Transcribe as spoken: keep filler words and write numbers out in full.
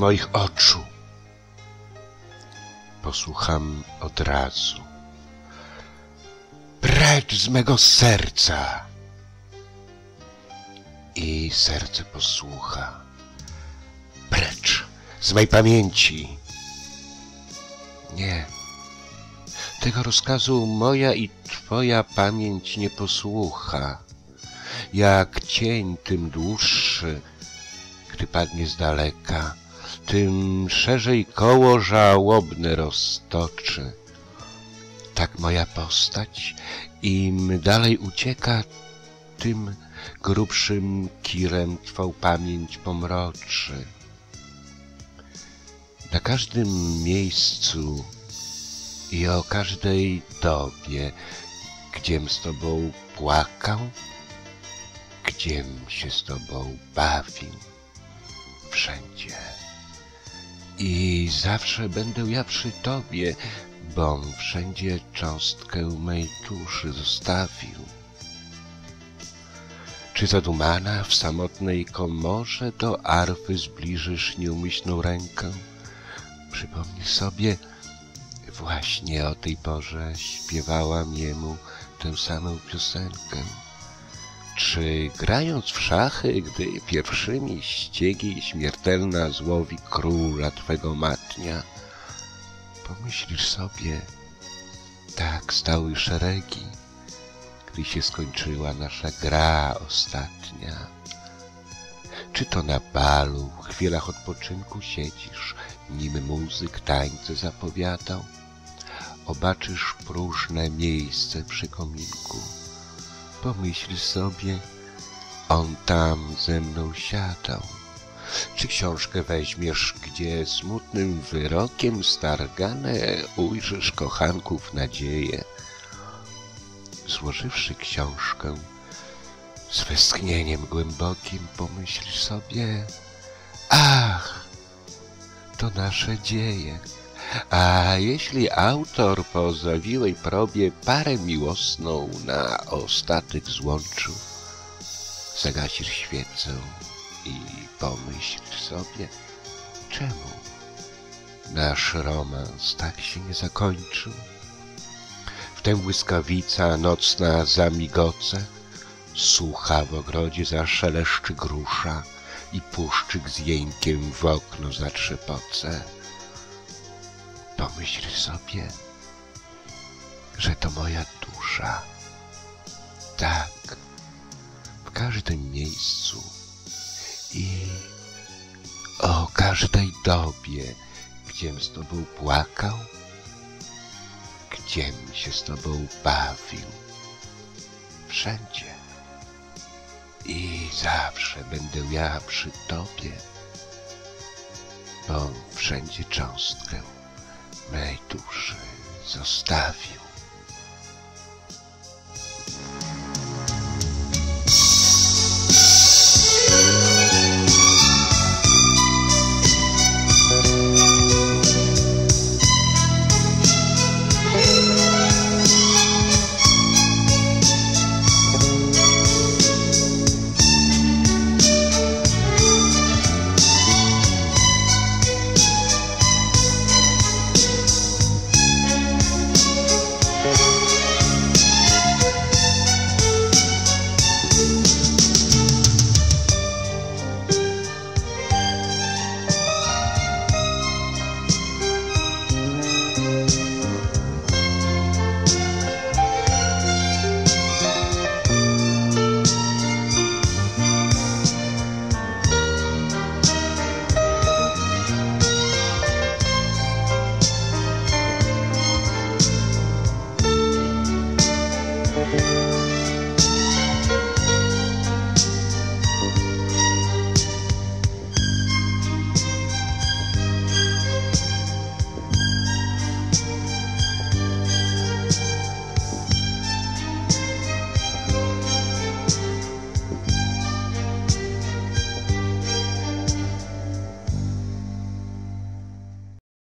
moich oczu. Posłucham od razu. Precz z mego serca. I serce posłucha. Precz z mej pamięci. Nie. Tego rozkazu moja i twoja pamięć nie posłucha. Jak cień tym dłuższy, gdy padnie z daleka, tym szerzej koło żałobne roztoczy. Tak moja postać, im dalej ucieka, tym grubszym kirem twą pamięć pomroczy. Na każdym miejscu i o każdej dobie, gdziem z tobą płakał, gdziem się z tobą bawił, wszędzie. I zawsze będę ja przy tobie, bom wszędzie cząstkę mej duszy zostawił. Czy zadumana w samotnej komorze do arfy zbliżysz nieumyślną rękę? Przypomnij sobie, właśnie o tej porze śpiewałam jemu tę samą piosenkę. Czy grając w szachy, gdy pierwszymi ściegi śmiertelna złowi króla twego matnia, pomyślisz sobie, tak stały szeregi, gdy się skończyła nasza gra ostatnia. Czy to na balu, w chwilach odpoczynku siedzisz, nim muzyk tańce zapowiadał? Obaczysz próżne miejsce przy kominku. Pomyśl sobie, on tam ze mną siadał. Czy książkę weźmiesz, gdzie smutnym wyrokiem stargane ujrzysz kochanków nadzieję? Złożywszy książkę, z westchnieniem głębokim pomyśl sobie, ach, to nasze dzieje. A jeśli autor po zawiłej probie parę miłosną na ostatek złączył, zagasisz świecę i pomyśl sobie, czemu nasz romans tak się nie zakończył? Wtem błyskawica nocna zamigoce, sucha w ogrodzie zaszeleszczy grusza i puszczyk z jękiem w okno zatrzepoce. Pomyśl sobie, że to moja dusza. Tak, w każdym miejscu i o każdej dobie, gdziem z tobą płakał, gdziem się z tobą bawił, wszędzie. I zawsze będę ja przy tobie, bo wszędzie cząstkę mej duszy zostawił.